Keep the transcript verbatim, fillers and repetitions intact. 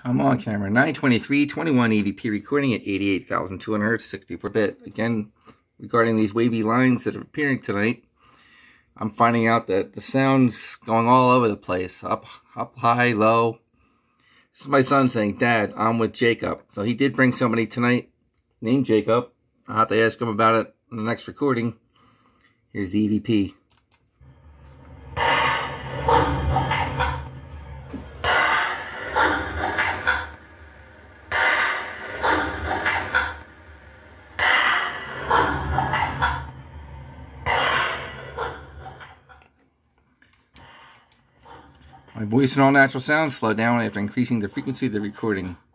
I'm on camera. nine twenty-three twenty-one E V P recording at eighty-eight thousand two hundred hertz, sixty-four bit. Again, regarding these wavy lines that are appearing tonight, I'm finding out that the sound's going all over the place. Up, up high, low. This is my son saying, "Dad, I'm with Jacob." So he did bring somebody tonight named Jacob. I'll have to ask him about it in the next recording. Here's the E V P. My voice and all natural sounds slow down after increasing the frequency of the recording.